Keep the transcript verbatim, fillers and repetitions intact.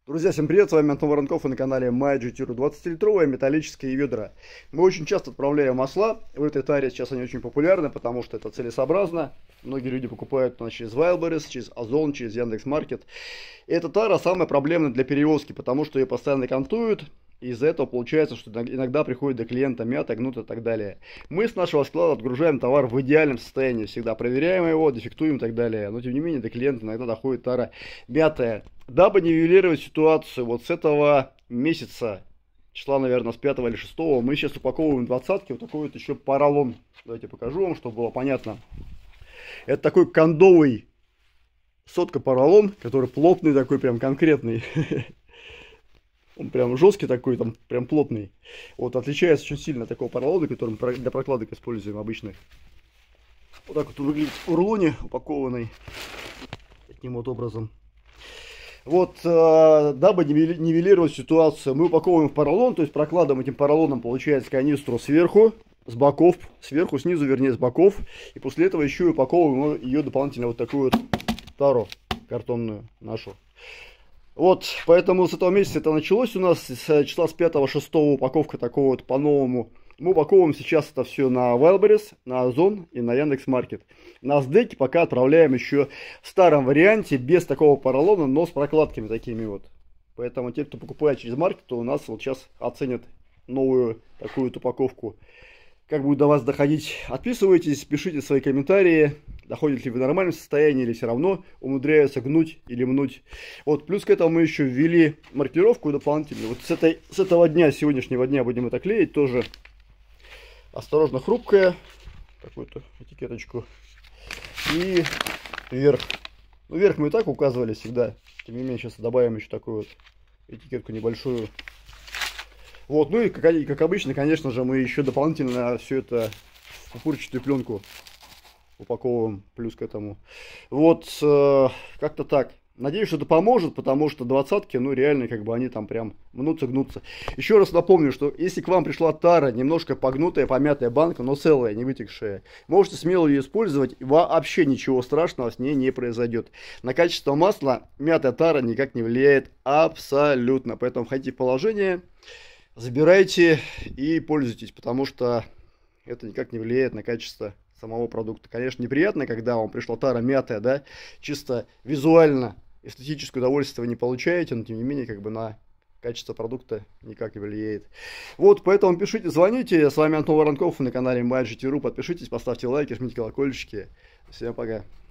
Друзья, всем привет, с вами Антон Воронков и на канале MyGTru. двадцатилитровые металлические ведра. Мы очень часто отправляем масла, в этой таре сейчас они очень популярны, потому что это целесообразно. Многие люди покупают ну, через Wildberries, через Озон, через Яндекс.Маркет. И эта тара самая проблемная для перевозки, потому что ее постоянно кантуют. И из-за этого получается, что иногда приходит до клиента мята, гнута и так далее. Мы с нашего склада отгружаем товар в идеальном состоянии. Всегда проверяем его, дефектуем и так далее. Но тем не менее до клиента иногда доходит тара мятая. Дабы нивелировать ситуацию вот с этого месяца, числа, наверное, с пятого или шестого, мы сейчас упаковываем двадцатки. Вот такой вот еще поролон. Давайте покажу вам, чтобы было понятно. Это такой кондовый сотка поролон, который плотный такой, прям конкретный. Он прям жесткий такой, там прям плотный. Вот, отличается очень сильно от такого поролона, который мы для прокладок используем обычных. Вот так вот он выглядит в рулоне, упакованный таким вот образом. Вот, э, дабы нивелировать ситуацию, мы упаковываем в поролон, то есть прокладываем этим поролоном, получается, канистру сверху, с боков, сверху, снизу, вернее, с боков. И после этого еще и упаковываем ее дополнительно вот такую вот тару картонную нашу. Вот, поэтому с этого месяца это началось у нас, с числа с пятого-шестого упаковка такого вот по-новому. Мы упаковываем сейчас это все на Wildberries, на Озон и на Яндекс.Маркет. На Сдеке пока отправляем еще в старом варианте, без такого поролона, но с прокладками такими вот. Поэтому те, кто покупает через маркет, то у нас вот сейчас оценят новую такую вот упаковку. Как будет до вас доходить, отписывайтесь, пишите свои комментарии, доходит ли в нормальном состоянии или все равно умудряются гнуть или мнуть. Вот, плюс к этому мы еще ввели маркировку дополнительную. Вот с, этой, с этого дня, сегодняшнего дня будем это клеить тоже. Осторожно, хрупкая, какую-то этикеточку. И вверх. Ну, вверх мы и так указывали всегда. Тем не менее, сейчас добавим еще такую вот этикетку небольшую. Вот, ну и как, как обычно, конечно же, мы еще дополнительно все это в пупырчатую пленку упаковываем, плюс к этому. Вот, э, как-то так. Надеюсь, что это поможет, потому что двадцатки, ну реально, как бы они там прям мнутся, гнутся. Еще раз напомню, что если к вам пришла тара, немножко погнутая, помятая банка, но целая, не вытекшая, можете смело ее использовать, вообще ничего страшного с ней не произойдет. На качество масла мятая тара никак не влияет абсолютно, поэтому входите в положение, забирайте и пользуйтесь, потому что это никак не влияет на качество самого продукта. Конечно, неприятно, когда вам пришла тара мятая, да, чисто визуально эстетическое удовольствие вы не получаете, но тем не менее, как бы на качество продукта никак не влияет. Вот, поэтому пишите, звоните. С вами Антон Воронков на канале MyGTru. Подпишитесь, поставьте лайки, жмите колокольчики. Всем пока.